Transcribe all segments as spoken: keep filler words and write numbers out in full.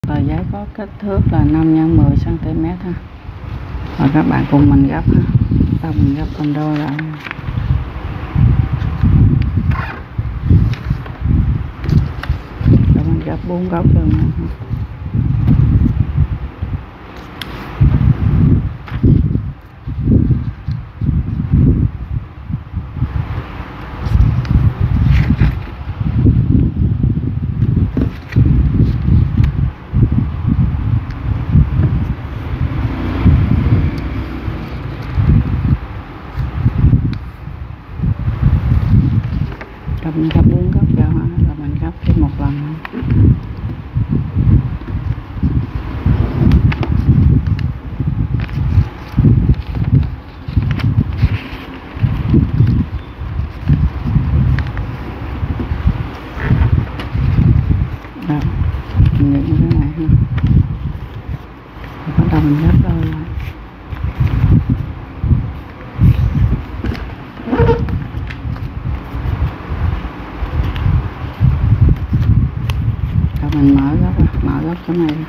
Tờ giấy có kích thước là năm nhân mười xăng-ti-mét ha. Và các bạn cùng mình gấp ha. Sau mình gấp thành đôi lại. Rồi mình gấp bốn góc đường này ha. Rồi mình gấp bốn góc vào ha, rồi mình gấp thêm một lần nữa. Rồi, mình nhận cái này ha. Rồi bắt đầu mình gấp đôi lại. Mình mở góc ra, mở góc cái này ra.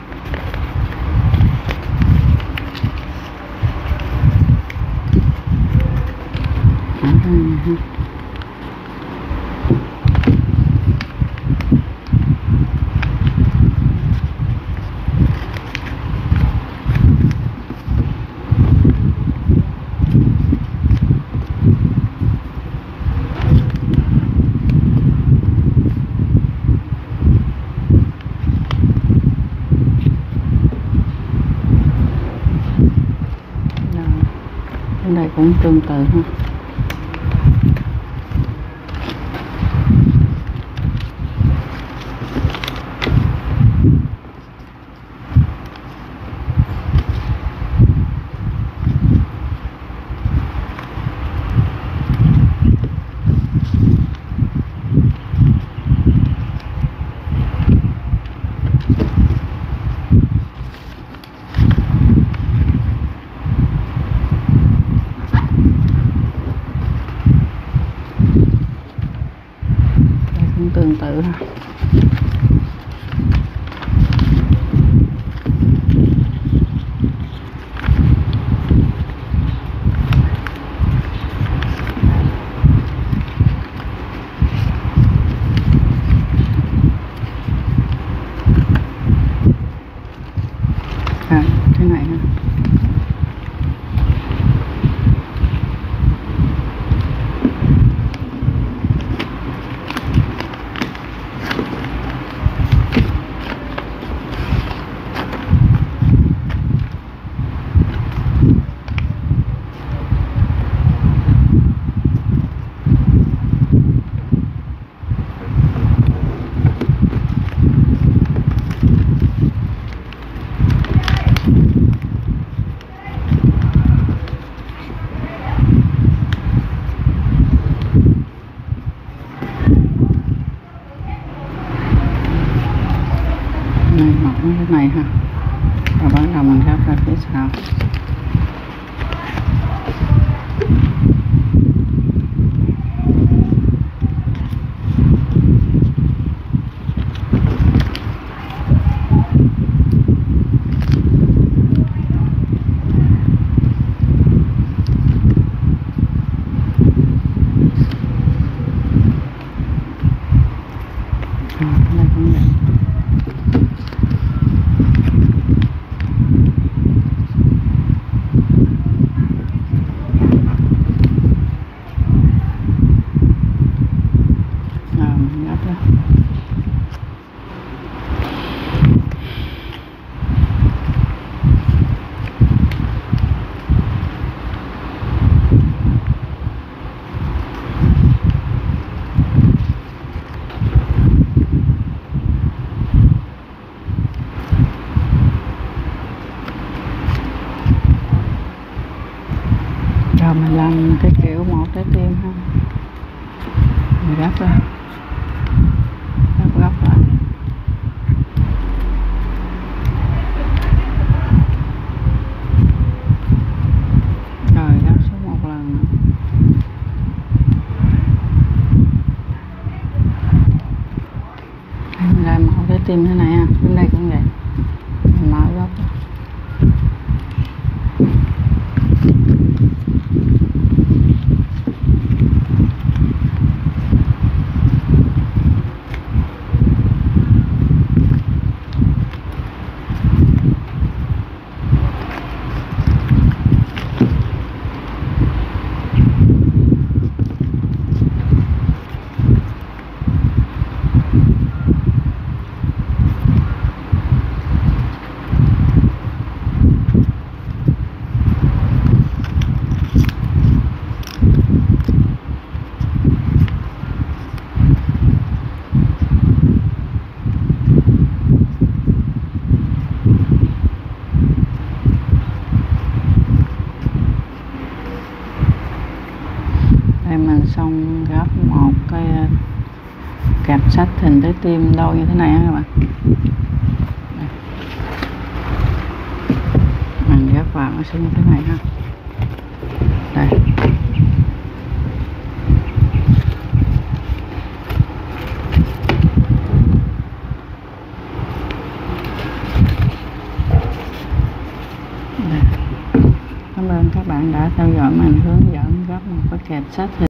Mở cái này ha. Bên đây cũng tương tự ha. Tương tự ha. À, thế này ha. Này mọc cái này ha, và bắt đầu mình gấp ra phía sau. À, đây cũng vậy. Rồi mình làm cái kiểu một trái tim ha. Mình gấp ra, gấp gấp lại. Rồi gấp xuống một lần nữa. Mình làm một trái tim thế này ha. Bên đây cũng vậy. xong gấp một cái kẹp sách hình trái tim đôi như thế này ha các bạn. Mình gấp vào nó sẽ như thế này ha. Đây. Cảm ơn các bạn đã theo dõi mình hướng dẫn gấp một cái kẹp sách.